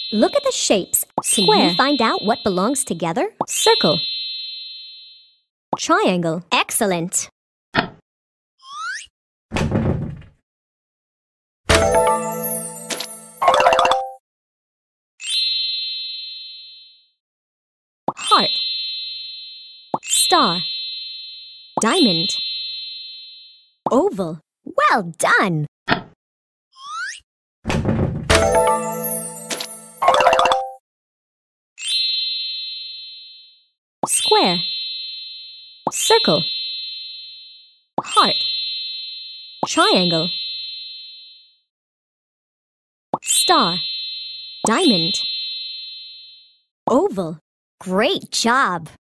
Look at the shapes. Square. Can you find out what belongs together? Circle. Triangle. Excellent. Heart. Star. Diamond. Oval. Well done! Square. Circle. Heart. Triangle. Star. Diamond. Oval. Great job!